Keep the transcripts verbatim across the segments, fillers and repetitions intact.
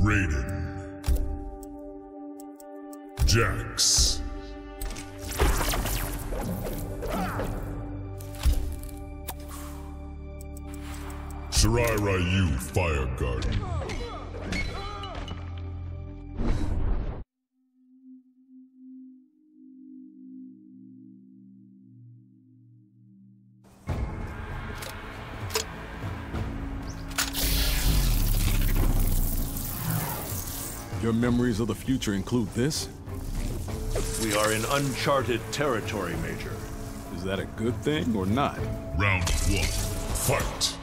Raiden. Jax. Shirai Ryu Fire Garden. Your memories of the future include this? We are in uncharted territory, Major. Is that a good thing or not? Round one, fight!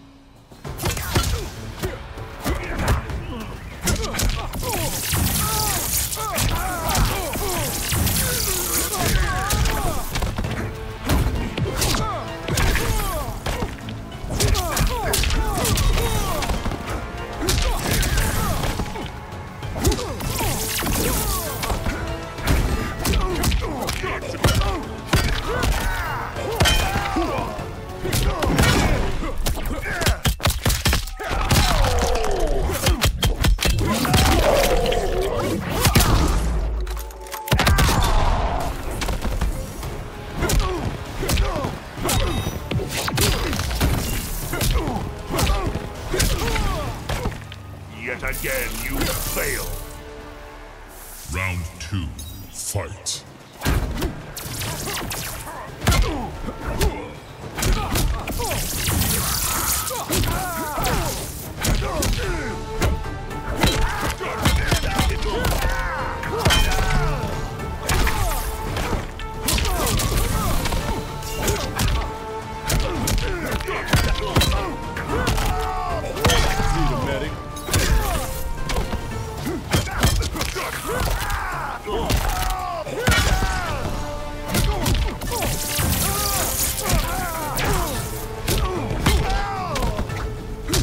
Yet again, you fail. Round two, fight.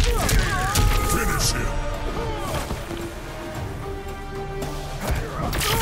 Finish him.